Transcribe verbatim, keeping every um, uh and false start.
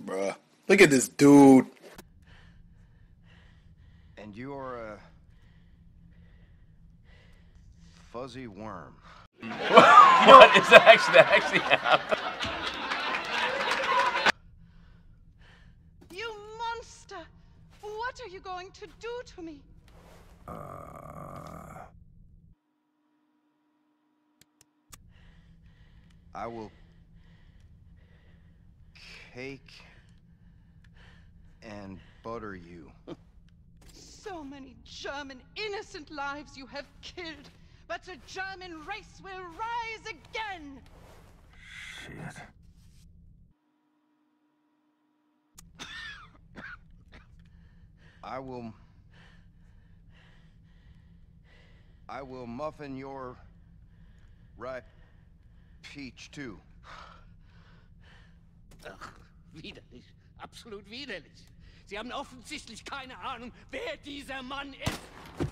bruh. Look at this dude. And you're a fuzzy worm. What is actually that actually happened? You monster! What are you going to do to me? Uh... I will cake and butter you. So many German innocent lives you have killed, but the German race will rise again! Shit. I will... I will muffin your ripe peach too. Ach, widerlich. Absolut widerlich. Sie haben offensichtlich keine Ahnung, wer dieser Mann ist.